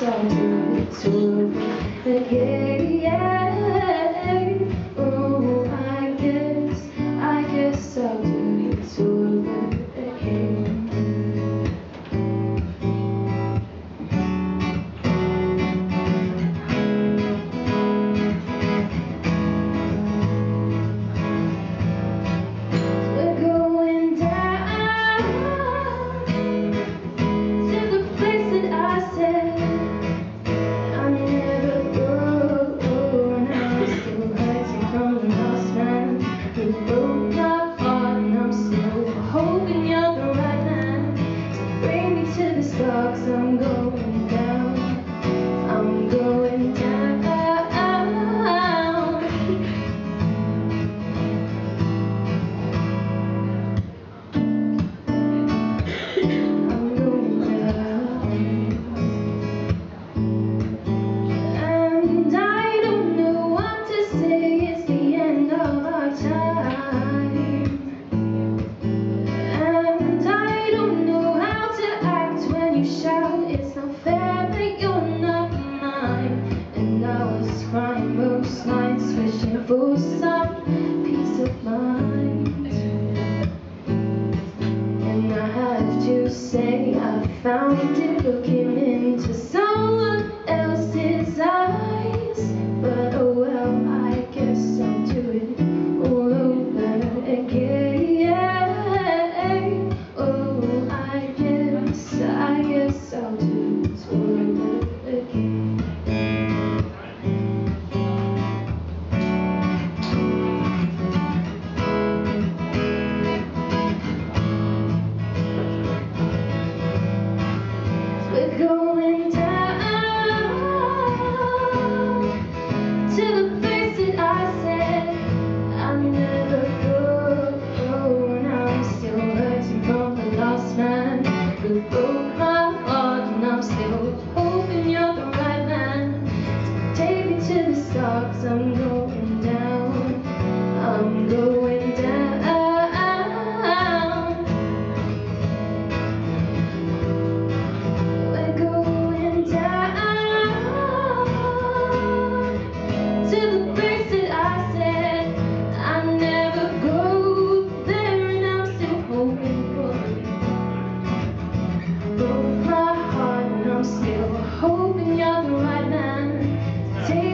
guess I'll do it over again. Oh, I guess I'll do it over again. We're going down to the place that I said I never go, and I'm still hurting from the last man who broke my heart, and I'm still hoping you're the right man to bring me to the stars. I'm going down, I'm going down. It's not fair that you're not mine. And I was crying most nights, wishing for some peace of mind. And I have to say I found it looking into someone else's eyes. But oh well, I guess I'll do it all over again. Oh, I guess I'll do it all over again. We're going down to the place that I said I never go, and I'm still hurting from the last man who broke my heart, and I'm still hoping you're the right man to take me to the stars. I'm going down, I'm going down. We're going down to the place that I said I never go there, and I'm still hoping for you. Broke my heart, and I'm still hoping you're the right man to take